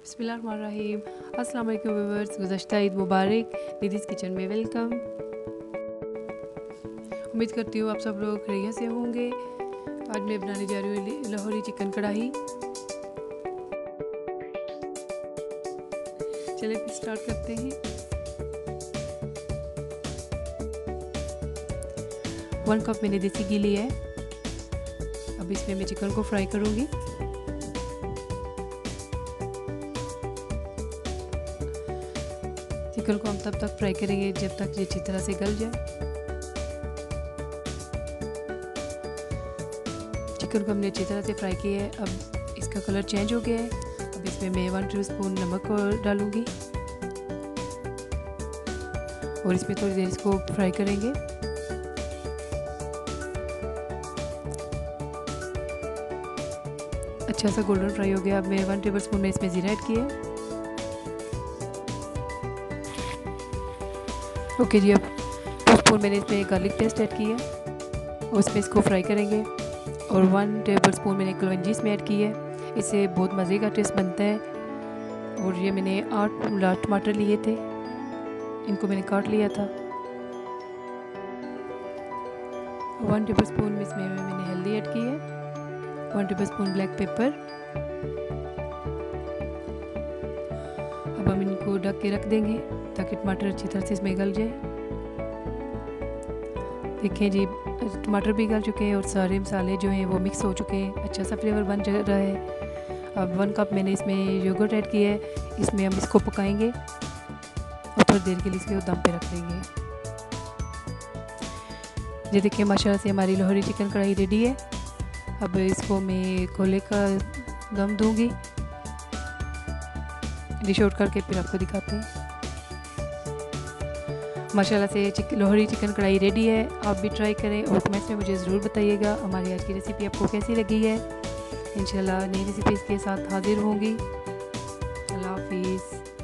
बिस्मिल्लाहिर्रहमानिर्रहीम। अस्सलाम वालेकुम व्यूअर्स, गुज़श्ता ईद मुबारक। दीदीज़ किचन में वेलकम। उम्मीद करती हूँ आप सब लोग खैरियत से होंगे। आज मैं बनाने जा रही हूँ लाहौरी चिकन कढ़ाई। चलिए फिर स्टार्ट करते हैं। 1 कप मैंने देसी घी लिया है। अब इसमें मैं चिकन को फ्राई करूँगी। चिकन को हम तब तक फ्राई करेंगे जब तक ये अच्छी तरह से गल जाए। चिकन को हमने अच्छी तरह से फ्राई किया है। अब इसका कलर चेंज हो गया है। अब इसमें मैं 1 टीस्पून नमक डालूंगी और इसमें थोड़ी देर इसको फ्राई करेंगे। अच्छा सा गोल्डन फ्राई हो गया। अब मैं 1 टेबलस्पून में इसमें ज़ीरा ऐड किया। ओके जी, अब 2 स्पून मैंने इसमें गार्लिक पेस्ट ऐड किया और इसमें इसको फ्राई करेंगे। और 1 टेबलस्पून मैंने कलौंजी इसमें ऐड की है। इससे बहुत मज़े का टेस्ट बनता है। और ये मैंने 8 लार्ज टमाटर लिए थे, इनको मैंने काट लिया था। 1 टेबलस्पून इसमें मैंने हल्दी ऐड की है। 1 टेबलस्पून ब्लैक पेपर। अब हम इनको ढक के रख देंगे ताकि टमाटर अच्छी तरह से इसमें गल जाए। देखें जी, टमाटर भी गल चुके हैं और सारे मसाले जो हैं वो मिक्स हो चुके हैं। अच्छा सा फ्लेवर बन रहा है। अब 1 कप मैंने इसमें योगर्ट ऐड किया है। इसमें हम इसको पकाएंगे और थोड़ी देर के लिए इसको दम पे रख देंगे। ये देखिए माशाल्लाह से हमारी लाहौरी चिकन कढ़ाई रेडी है। अब इसको मैं खोले का दम दूंगी। डिश आउट करके फिर आपको दिखाते हैं। माशाल्लाह से लाहौरी चिकन कढ़ाई रेडी है। आप भी ट्राई करें और कमेंट्स में मुझे ज़रूर बताइएगा हमारी आज की रेसिपी आपको कैसी लगी है। इंशाल्लाह नई रेसिपीज़ के साथ हाजिर होंगी। अल्लाह हाफिज़।